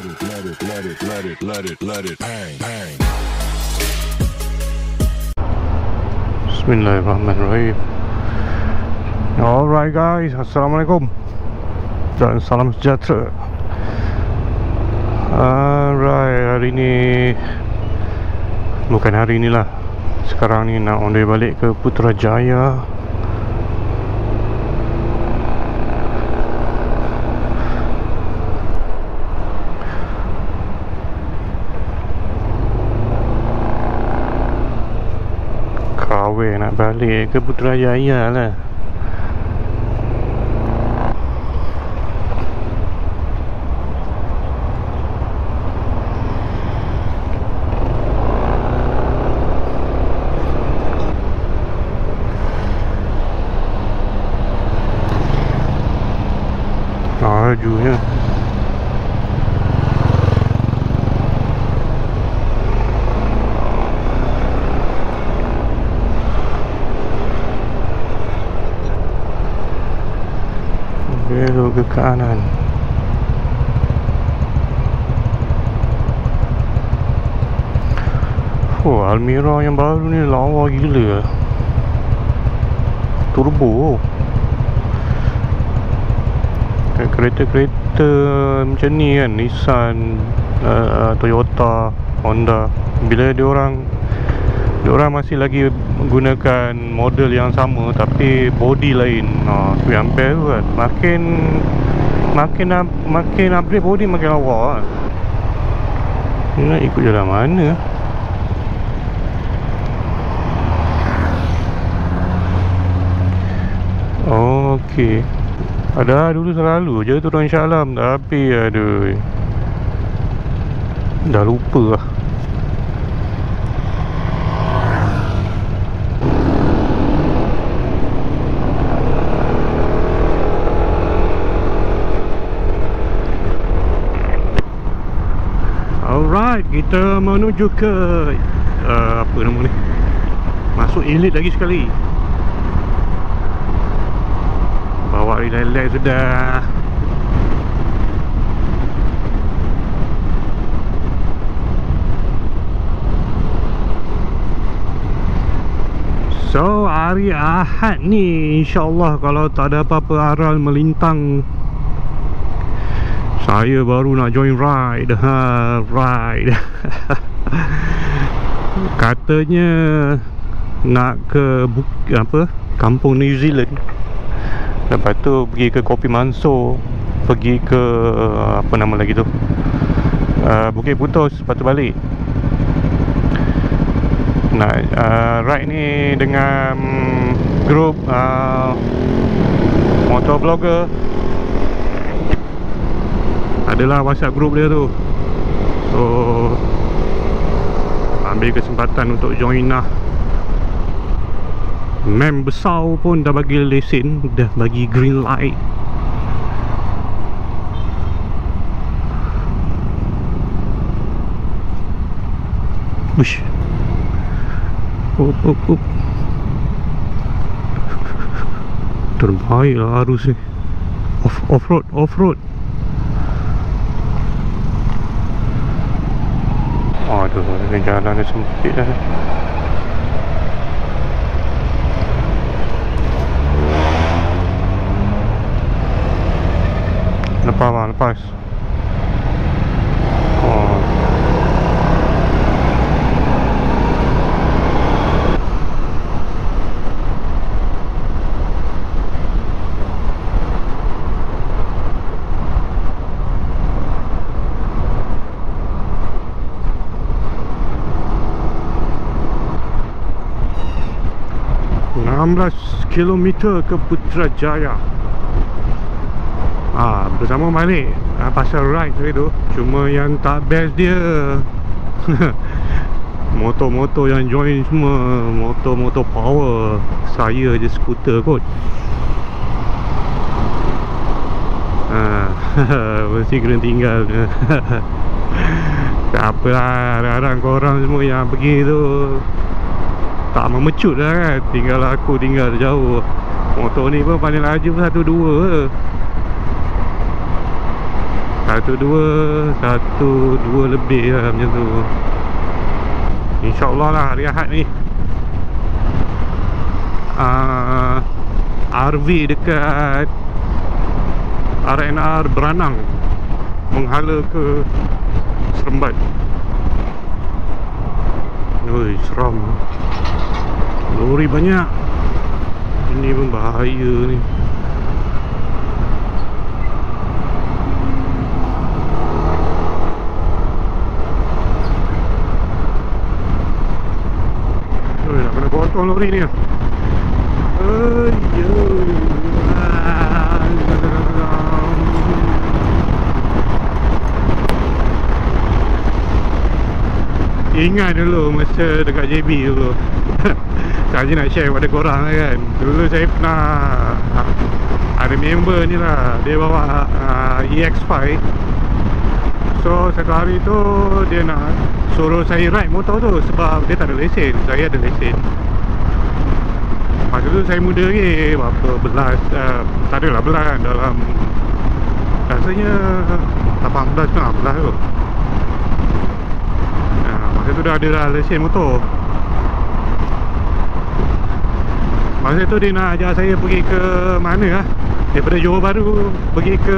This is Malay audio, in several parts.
bang. Bismillahirrahmanirrahim. Alright guys, Assalamualaikum dan salam sejahtera. Alright, hari ni bukan hari ni lah. Sekarang ni nak on the way balik ke Putrajaya. Kawin nak balik ke Putrajaya lah. Lajunya belok ke kanan. Oh, Almera yang baru ni lawa gila. Turbo. Kereta-kereta macam ni kan, Nissan, Toyota, Honda, bila diorang masih lagi gunakan model yang sama tapi body lain, tu yang best tu kan. Makin upgrade body makin lawa kan. Ni nak ikut jalan mana? Okey. Ada dulu selalu je turun Shah Alam, tapi aduh, dah lupa lah. Alright, kita menuju ke apa nama ni? Masuk Elite lagi sekali. Bawa relax sudah. So hari Ahad ni, InsyaAllah kalau tak ada apa-apa aral melintang, saya baru nak join ride. Ride. Katanya nak ke kampung New Zealand. Lepas tu pergi ke Kopi Mansur, pergi ke apa nama lagi tu, Bukit Putus, lepas tu balik. Nak ride ni dengan grup motovlogger. Adalah WhatsApp group dia tu. So ambil kesempatan untuk join lah. Mem besar pun dah bagi lesen, dah bagi green light. Ush. Up. Terbaik lah arus ni. Off-road. Aduh, ni jalan ni sempit dah. Lepas. Oh. Kilometer ke Putrajaya. Bersama balik pasal ride tadi tu. Cuma yang tak best dia motor-motor yang join semua motor-motor power. Saya je skuter kot. Mesti kena tinggal. Tak apalah, harap-harap korang semua yang pergi tu tak memecut lah kan. Tinggal aku tinggal jauh. Motor ni pun paling laju 1-2. 1, 2 lebih lah macam tu. InsyaAllah lah hari Ahad ni. RV dekat RNR Beranang menghala ke Seremban. Oi, seram. Lori banyak. Ini pun bahaya ni. Oi, nak kena potong lori ni. Ingat dulu masa dekat JB dulu. Saya nak share pada korang lah kan. Dulu saya pernah ada member ni lah, dia bawa EX5. So satu hari tu dia nak suruh saya ride motor tu sebab dia tak ada lesen. Saya ada lesen. Masa tu saya muda lagi, berapa belas, tak adalah belas kan, dalam rasanya 18 ke 16 tu. Masa tu dah ada dah lesen motor. Masa tu dia nak ajak saya pergi ke mana lah, daripada Johor Bahru pergi ke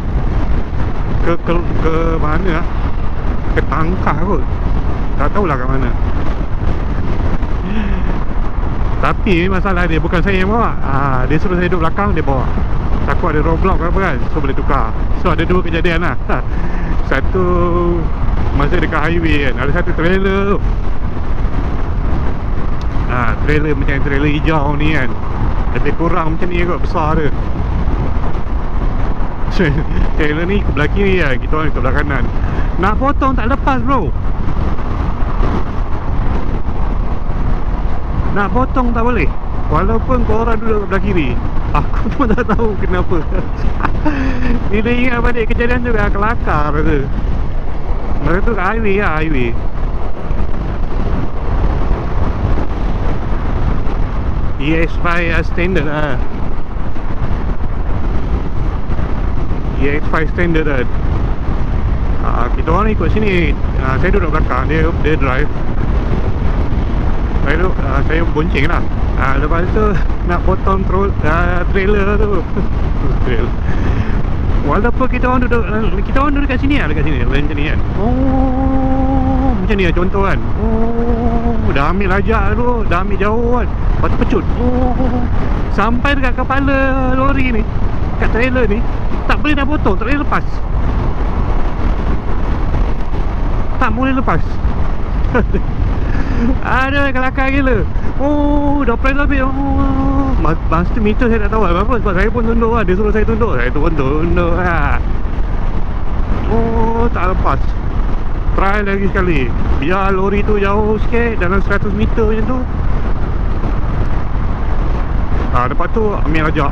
mana lah, ke Tangkah kot, tak tahulah kat mana. Tapi masalah dia bukan saya yang bawa. Dia suruh saya duduk belakang, dia bawa. Takut ada roadblock ke apa kan, so boleh tukar. So ada dua kejadian lah. Satu masa dekat highway kan, ada satu trailer tu. Trailer macam trailer hijau ni kan, lebih kurang macam ni kot, besar dia. Trailer ni ke belah kiri kan, kita orang ke belah kanan. Nak potong tak lepas bro. Nak potong tak boleh, walaupun korang duduk belah kiri. Aku pun tak tahu kenapa. Ni dia ingat balik kejadian juga kelakar tu. Masa tu kat highway lah, highway. EX5 standard lah. EX5 standard kan. Kita orang ikut sini. Saya duduk belakang, dia drive. Saya bonceng lah. Lepas tu nak potong trailer tu. Walaupun kita orang duduk kat sini lah, dekat sini macam ni kan. Macam ni lah contoh kan. Dah ambil lajak tu, dah ambil jauh kan, lepas tu pecut. Sampai dekat kepala lori ni, kat trailer ni, tak boleh nak potong, tak boleh lepas. Tak boleh lepas. Aduh, kelakar gila. Dah press habis. Masa tu meter saya tak tahu apa, sebab saya pun tunduk lah. Dia suruh saya tunduk, saya pun tunduk lah. Tak lepas. Try lagi sekali. Biar lori tu jauh sikit, dalam 100 meter macam tu. Lepas tu ambil ajak.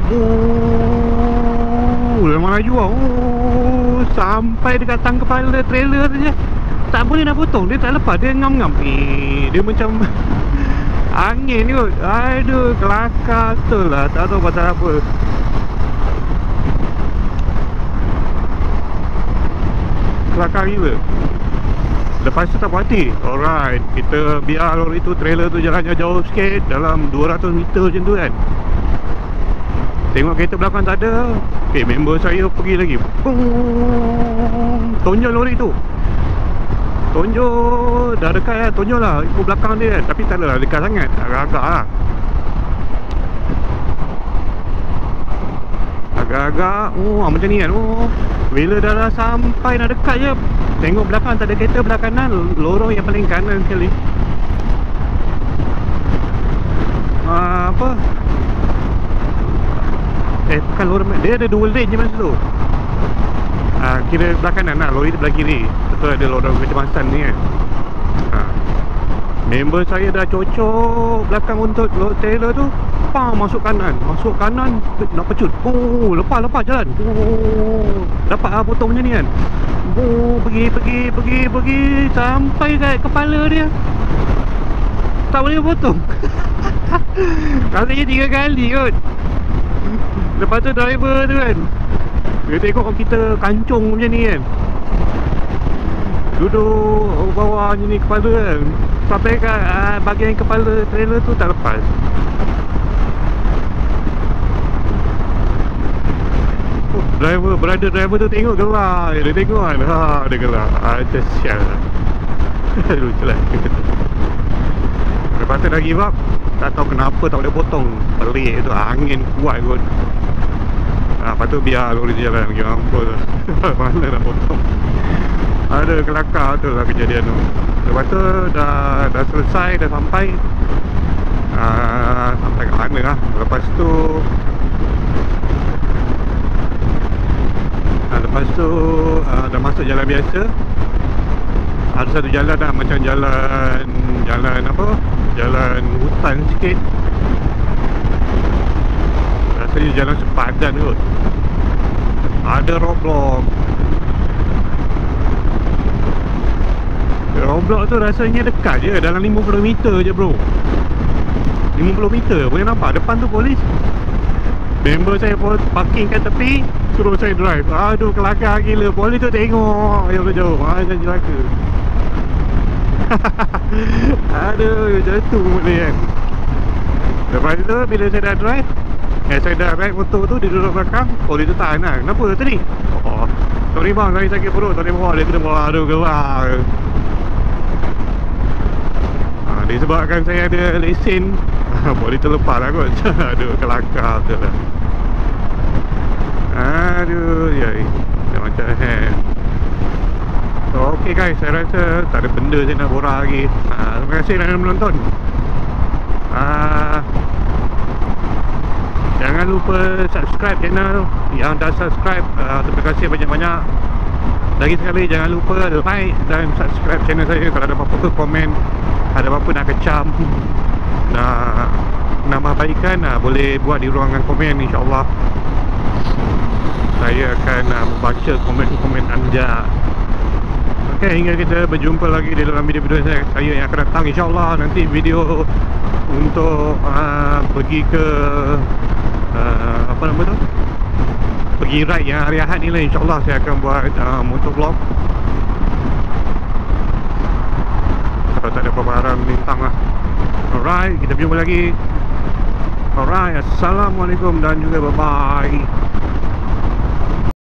Memang laju lah. Sampai dekat tang kepala trailer tu je, tak boleh nak potong, dia tak lepas, dia ngam-ngam. Dia macam angin kot. Aduh, kelakar betul lah, tak tahu pasal apa. Kelakar gila. Lepas tu tak puas hati. Alright, kita biar lori tu, trailer tu jalannya jauh sikit, dalam 200 meter macam tu kan. Tengok kereta belakang tak ada. Member saya pergi lagi. Tonjol lori tu. Tonjol, dah dekat lah, tonjol lah, ikut belakang dia kan. Tapi tak adalah dekat sangat, agak-agak lah. Agak-agak, macam ni kan. Bila dah sampai nak dekat je, tengok belakang tak ada kereta belah kanan, lorong yang paling kanan sekali. Bukan lorong, dia ada dual lane je masa tu. Kira belah kanan lah, lori belah kiri. Betul ada lorong kecemasan ni kan. Member saya dah cocok belakang untuk trailer tu, masuk kanan nak pecut. Lepas jalan. Dapat potong macam ni kan. Pergi sampai kat kepala dia, tak boleh potong. Rasanya 3 kali kot. Lepas tu driver tu kan, Dia tengok kita kancung macam ni kan, duduk bawah ni kepala kan, sampai kat bahagian kepala trailer tu tak lepas. Driver tu tengok gelak. Dia tengok kan, dia gelak. Macam sial lah. Lucu lah. Lepas tu dah give up. Tak tahu kenapa tak boleh potong. Pelik tu, angin kuat kot. Lepas tu biar lori tu jalan lagi mampus lah. Mana nak potong. Ada kelakar tu lah kejadian tu. Lepas tu dah selesai, dah sampai. Sampai ke mana lah. Lepas tu dah masuk jalan biasa. Ada satu jalan dah, macam jalan apa, jalan hutan sikit. Rasanya jalan sepadan kot. Ada roadblock. Roadblock tu rasanya dekat je, dalam 50 meter je bro. 50 meter boleh nampak. Depan tu polis. Member saya pun parking kat tepi, suruh saya drive. Aduh, kelakar gila. Polis tu tengok jauh-jauh. Macam celaka. Aduh, jatuh boleh kan. Lepas tu bila saya dah drive, saya dah ride motor tu, dia duduk belakang. Polis tu tahan lah. Kenapa tadi? Oh, sorry bang, saya sakit perut, tak boleh bawa. Dia kena bawa. Aduh, gelap. Disebabkan saya ada lesen, polis terlepas lah kot. Aduh, kelakar betul lah. Aduh, ya, macam so, ok guys, saya rasa tak ada benda saya nak borak lagi. Terima kasih kerana menonton. Jangan lupa subscribe channel. Yang dah subscribe, terima kasih banyak-banyak. Lagi sekali, jangan lupa like dan subscribe channel saya. Kalau ada apa-apa komen, ada apa-apa nak kecam, nak nambah baikan, boleh buat di ruangan komen. InsyaAllah saya akan membaca komen-komen anda. Ok, hingga kita berjumpa lagi di dalam video-video saya yang akan datang. InsyaAllah nanti video untuk pergi ke apa nama tu, pergi ride yang hari Ahad ni lah. InsyaAllah saya akan buat motovlog. Kalau tak ada perbarang bintang lah. Alright, kita jumpa lagi. Alright, assalamualaikum dan juga bye-bye.